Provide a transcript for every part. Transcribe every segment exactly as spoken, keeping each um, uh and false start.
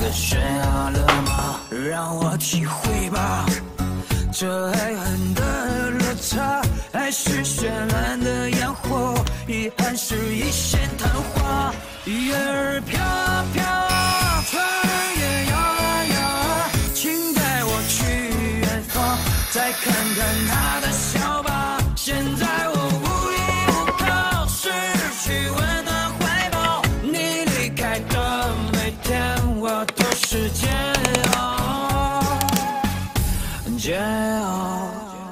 的悬崖勒马，让我体会吧，这爱恨的落差，爱是绚烂的烟火，遗憾是一线昙花。月儿飘飘，船儿也摇啊摇啊，请带我去远方，再看看他的笑吧。现在我无依无靠，失去温暖怀抱，你离开的每天，我都是煎熬，煎熬。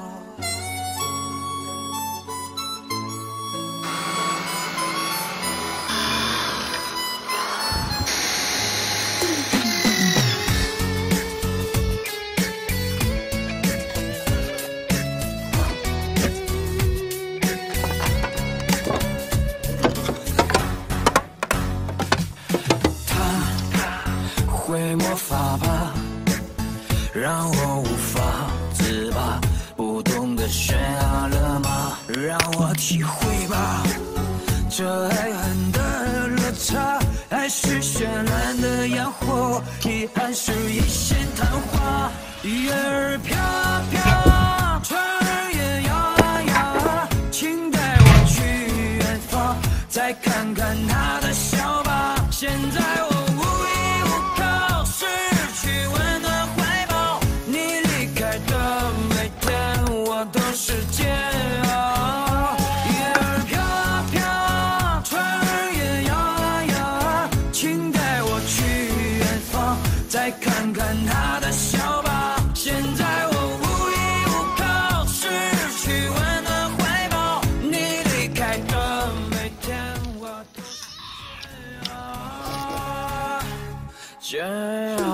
会魔法吧，让我无法自拔，不懂得悬崖勒马，让我体会吧，这爱恨的落差，爱是绚烂的烟火，遗憾是一线昙花。月儿飘飘，船儿也摇啊摇啊，请带我去远方，再看看他的笑吧。现在我都是煎熬，月儿飘飘，船儿也摇啊摇啊，请带我去远方，再看看他的笑吧。现在我无依无靠，失去温暖怀抱，你离开的每天，我都是煎熬，煎熬。